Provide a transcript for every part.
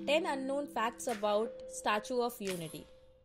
10 unknown facts about Statue of Unity.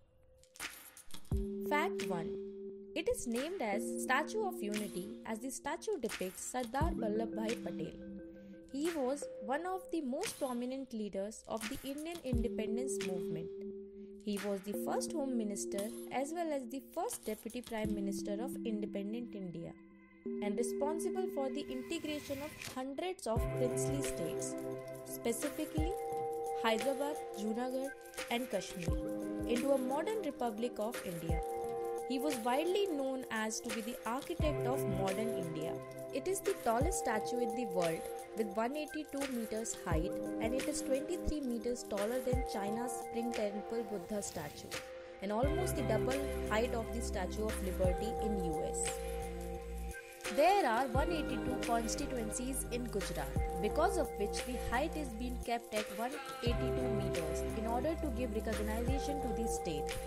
Fact 1. It is named as Statue of Unity as the statue depicts Sardar Vallabhbhai Patel. He was one of the most prominent leaders of the Indian independence movement. He was the first Home Minister as well as the first Deputy Prime Minister of independent India and responsible for the integration of hundreds of princely states, specifically Hyderabad, Junagadh and Kashmir, into a modern Republic of India. He was widely known as to be the architect of modern India. It is the tallest statue in the world with 182 meters height, and it is 23 meters taller than China's Spring Temple Buddha statue and almost the double height of the Statue of Liberty in US. There are 182 constituencies in Gujarat, because of which the height is being kept at 182 meters in order to give recognition to the state.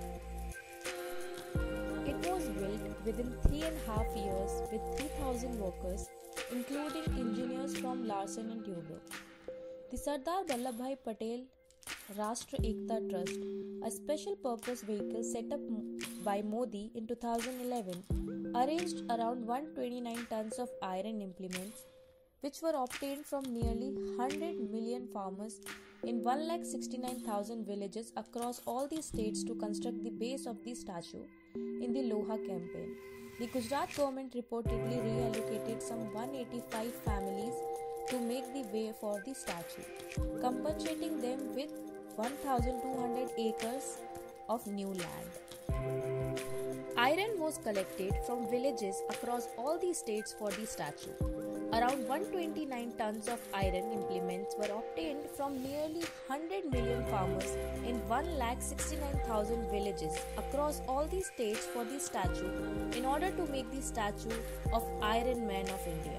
It was built within 3.5 years with 3,000 workers, including engineers from Larsen & Toubro. The Sardar Vallabhbhai Patel Rashtra Ekta Trust, a special purpose vehicle set up by Modi in 2011, arranged around 129 tons of iron implements, which were obtained from nearly 100 million farmers in 169,000 villages across all the states to construct the base of the statue in the Loha campaign. The Gujarat government reportedly reallocated some 185 families to make the way for the statue, compensating them with 1,200 acres of new land. Iron was collected from villages across all the states for the statue. Around 129 tons of iron implements were obtained from nearly 100 million farmers in 169,000 villages across all the states for the statue in order to make the statue of Iron Man of India.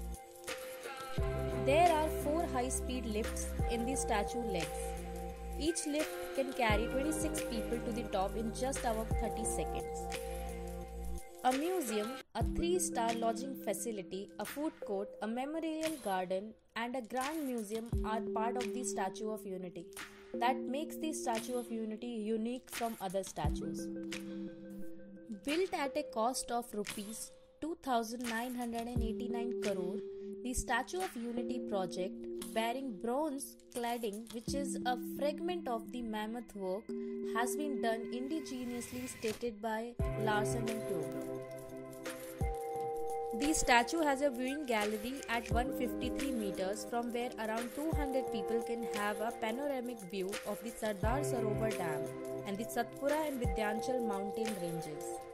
There are 4 high-speed lifts in the statue legs. Each lift can carry 26 people to the top in just about 30 seconds. A museum, a 3-star lodging facility, a food court, a memorial garden, and a grand museum are part of the Statue of Unity. That makes the Statue of Unity unique from other statues. Built at a cost of Rs 2,989 crore, the Statue of Unity project, bearing bronze cladding, which is a fragment of the mammoth work, has been done indigenously stated by Larsen & Toubro. The statue has a viewing gallery at 153 meters from where around 200 people can have a panoramic view of the Sardar Sarovar Dam and the Satpura and Vindhyachal mountain ranges.